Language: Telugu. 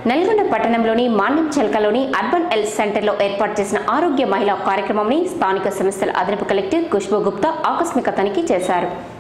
నల్గొండ పట్టణంలోని మాణిక్చల్కలోని అర్బన్ హెల్త్ సెంటర్లో ఏర్పాటు చేసిన ఆరోగ్య మహిళా కార్యక్రమంని స్థానిక సంస్థల అదనపు కలెక్టర్ ఖుష్బూ గుప్తా ఆకస్మిక తనిఖీ చేశారు.